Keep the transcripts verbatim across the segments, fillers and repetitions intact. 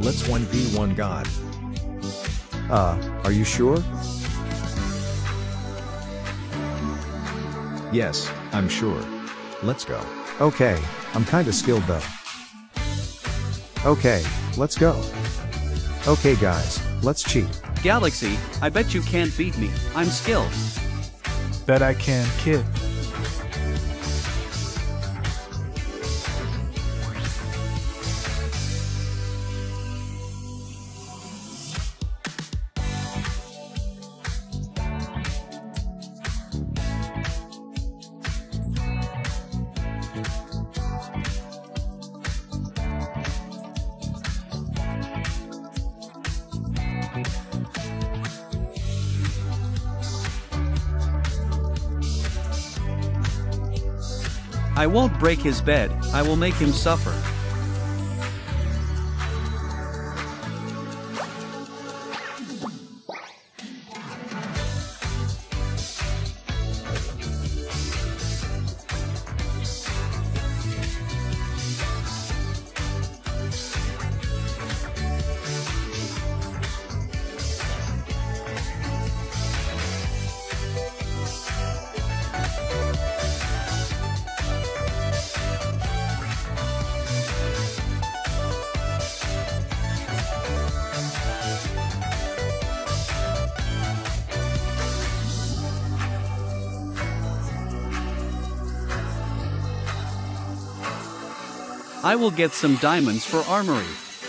let's one v one God. Uh, are you sure? Yes, I'm sure. Let's go. Okay, I'm kinda skilled though. Okay, let's go. Okay guys, let's cheat. Galaxy, I bet you can't beat me. I'm skilled. Bet I can, kid. I won't break his bed, I will make him suffer. I will get some diamonds for armory.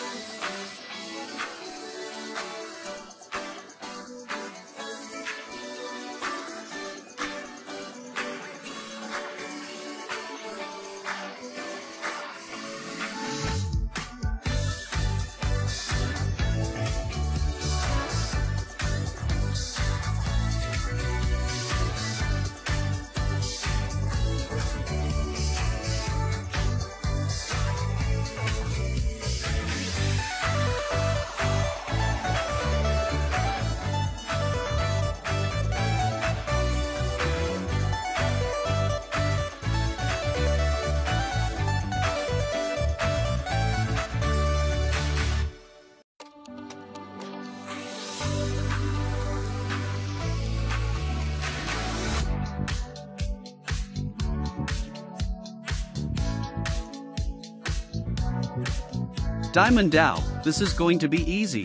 Diamond Dow, this is going to be easy.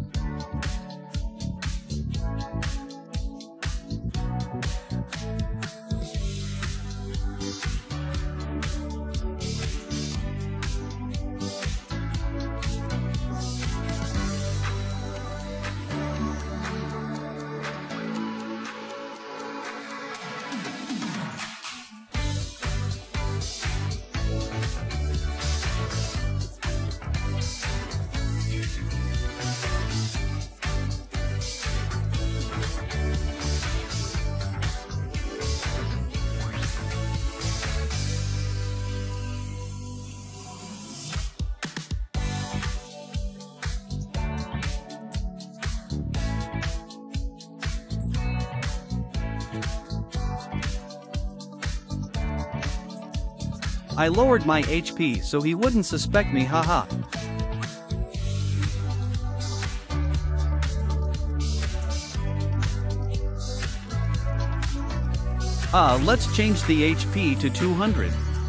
I lowered my H P so he wouldn't suspect me, haha. Ah, let's change the H P to two hundred.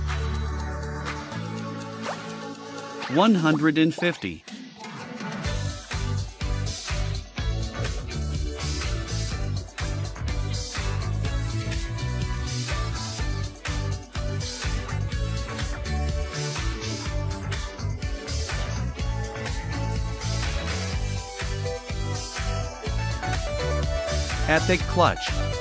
one hundred fifty. Epic clutch.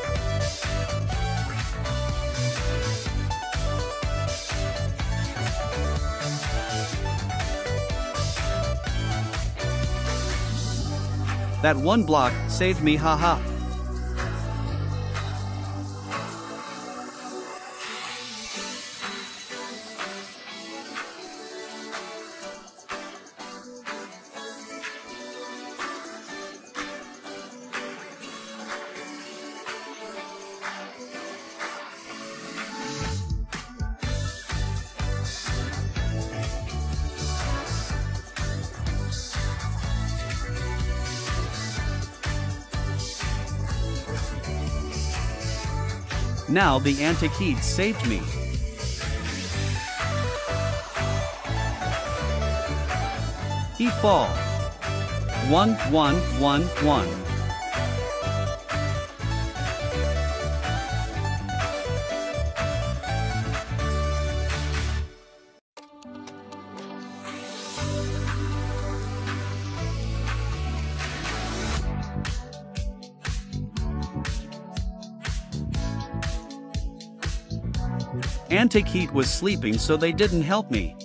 That one block saved me, haha. Now the Anticheat saved me. He fall. One, one, one, one. Anticheat was sleeping, so they didn't help me.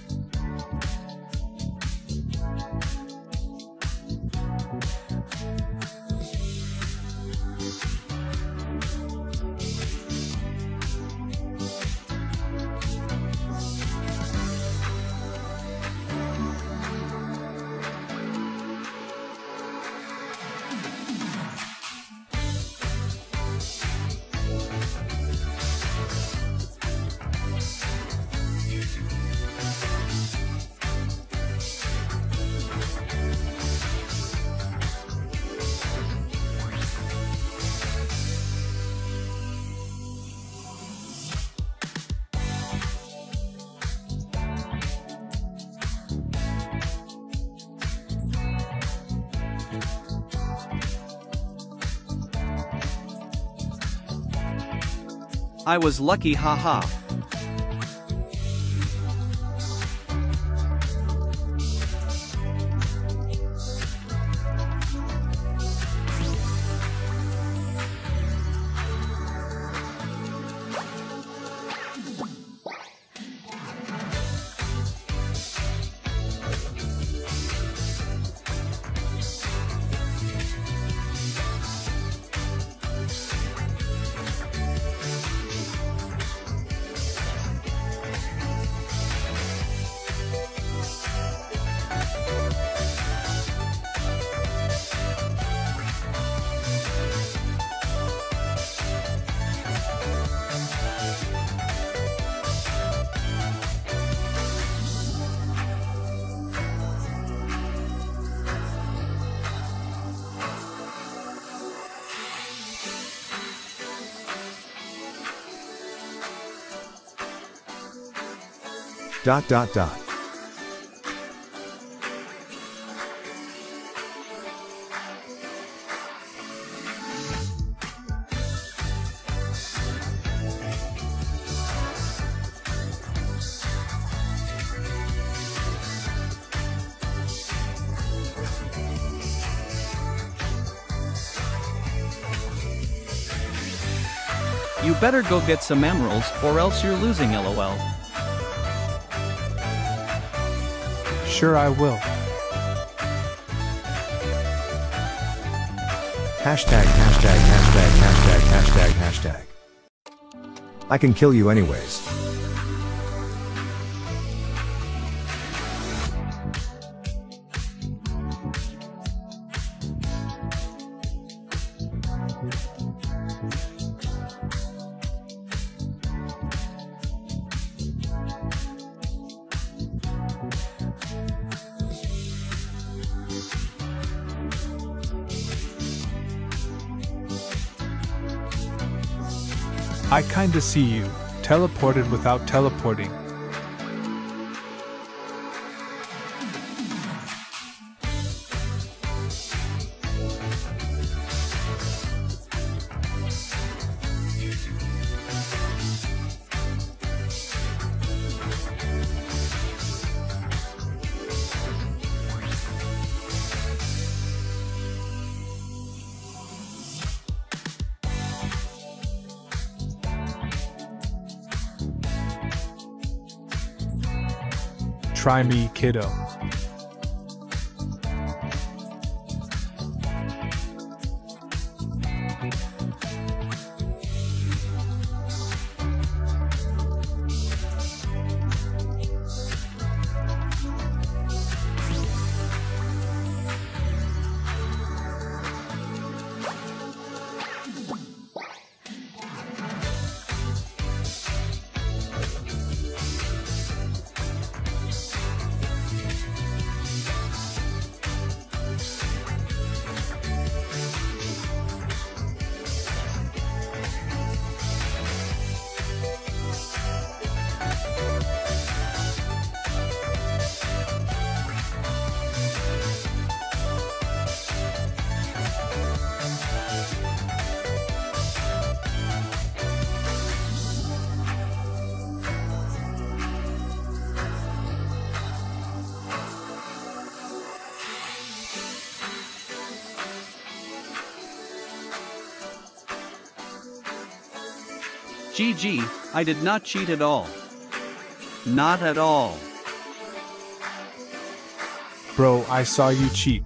I was lucky, haha. Dot dot dot. You better go get some emeralds, or else you're losing, lol. Sure I will. Hashtag, hashtag, hashtag, hashtag, hashtag, hashtag. I can kill you anyways. I kinda see you, teleported without teleporting. Try me, kiddo. G G, I did not cheat at all. Not at all. Bro, I saw you cheat.